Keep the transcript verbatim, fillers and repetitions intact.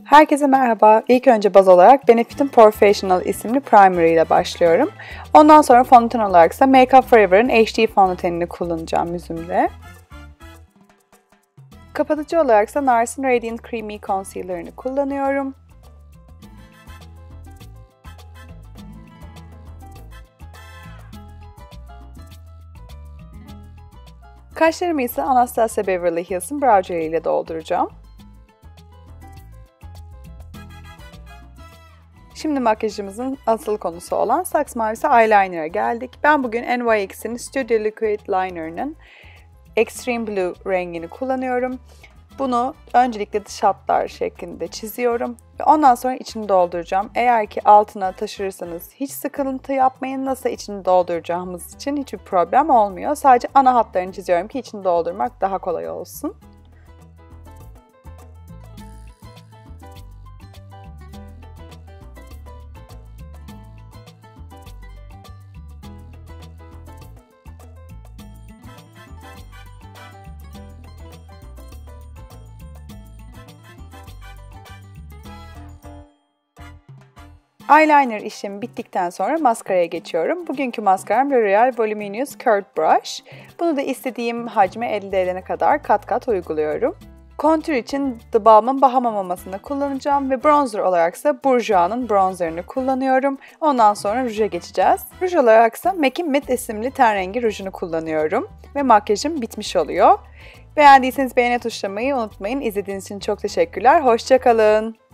Herkese merhaba. İlk önce baz olarak Benefit'in Professional isimli Primer ile başlıyorum. Ondan sonra fondöten olarak ise Make Up For Ever'ın H D fondötenini kullanacağım yüzümde. Kapatıcı olarak ise Nars'ın Radiant Creamy Concealer'ını kullanıyorum. Kaşlarımı ise Anastasia Beverly Hills'ın Brow Gel ile dolduracağım. Şimdi makyajımızın asıl konusu olan Saks Mavisi Eyeliner'a geldik. Ben bugün N Y X'in Studio Liquid Liner'ının Extreme Blue rengini kullanıyorum. Bunu öncelikle dış hatlar şeklinde çiziyorum ve ondan sonra içini dolduracağım. Eğer ki altına taşırırsanız hiç sıkıntı yapmayın. Nasıl içini dolduracağımız için hiçbir problem olmuyor. Sadece ana hatlarını çiziyorum ki içini doldurmak daha kolay olsun. Eyeliner işlemi bittikten sonra maskaraya geçiyorum. Bugünkü maskaram L'Oreal Voluminous Curved Brush. Bunu da istediğim hacme elde edene kadar kat kat uyguluyorum. Kontür için The Balm'ın Bahama Mamasını kullanacağım ve bronzer olarak ise Bourjois'ın bronzerını kullanıyorum. Ondan sonra ruja geçeceğiz. Ruj olarak ise M A C'in Matte isimli ten rengi rujunu kullanıyorum ve makyajım bitmiş oluyor. Beğendiyseniz beğeni tuşlamayı unutmayın. İzlediğiniz için çok teşekkürler. Hoşça kalın.